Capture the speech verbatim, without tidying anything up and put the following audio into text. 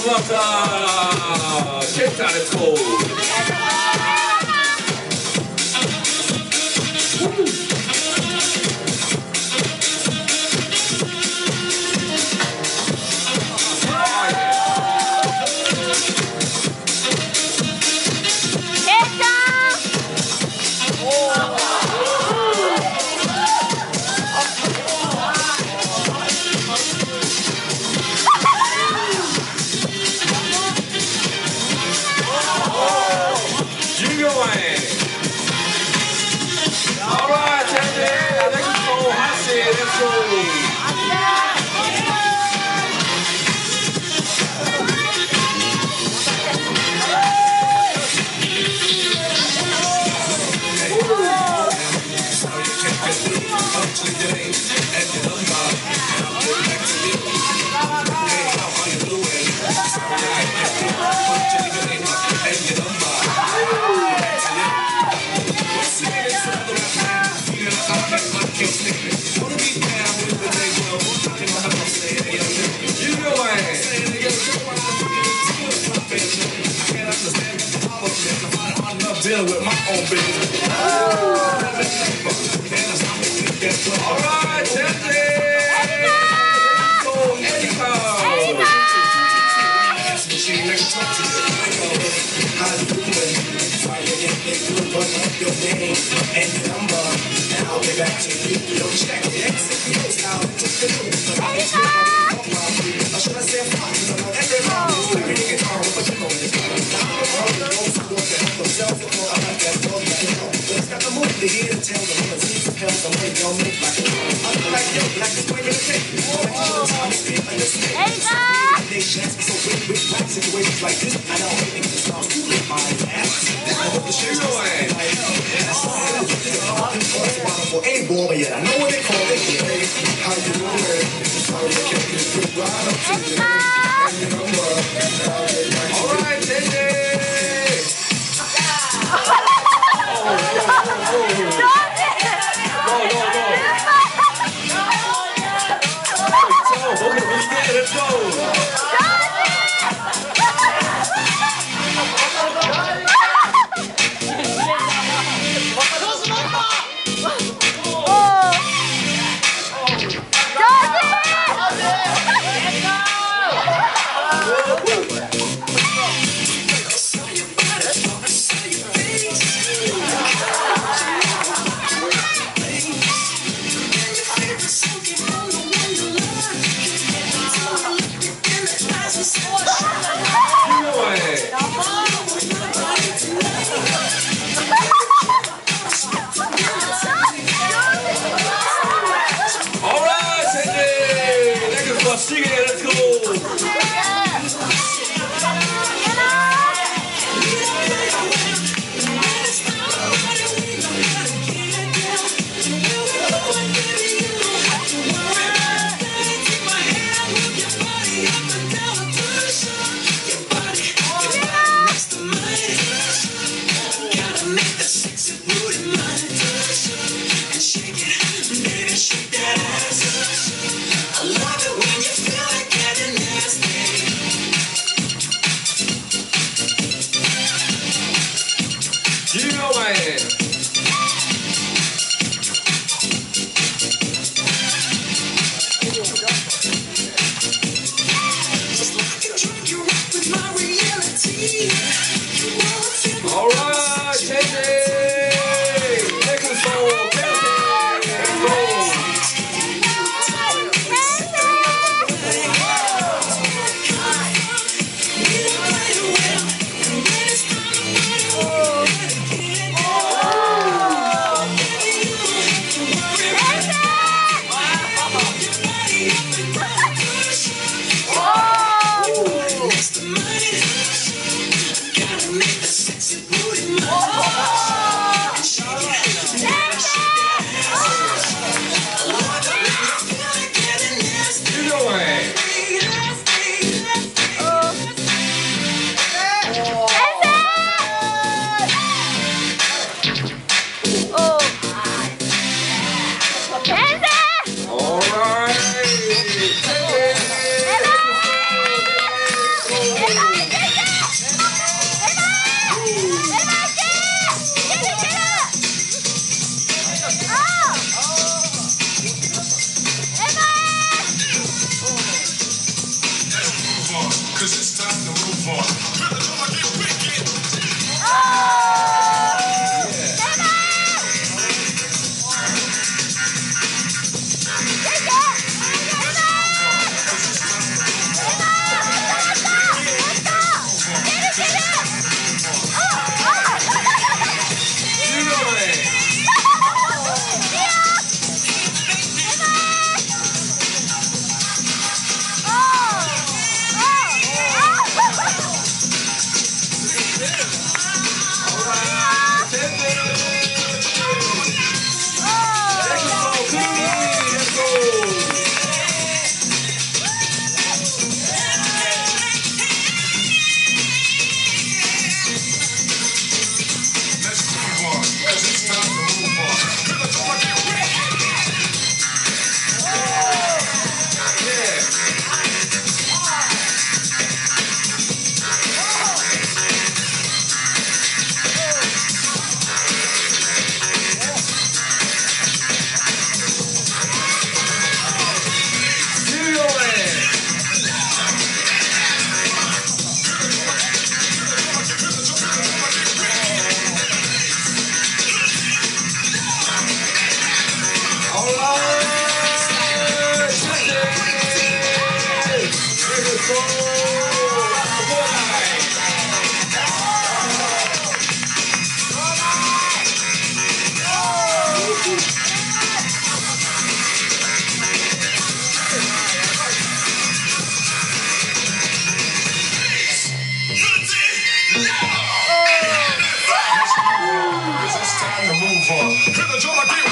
고맙다. 쉐이크 잘했고. Alright, Teddy, let's go, Hassi, let's go. Dealing with my own business. All right, Jesse. Go, Erica. How you doing? Sorry, I didn't get through, but up your name and your number. And I'll get back to you. Yo, check the exit. You know how to do it. Or should I say fuck? Because I know everybody is living in it all, but you know this. Now I'm going to go support them themselves. They here to tell them I'm a team of hell, I'm ready, y'all make like I'm like, yo, black is going to take you. Like you know, time to speak, understand. They chance me so wait, wait, black situations like this. I know everything just sounds too late, my ass. I hope the shit's going like, that's all I do. It's all in force, bottom for any ball, but yet I know what they call it. Hey, how you doing? Sorry, I can't get a quick ride up to you. And you know what? All right, J J. Let's go! to the drum again.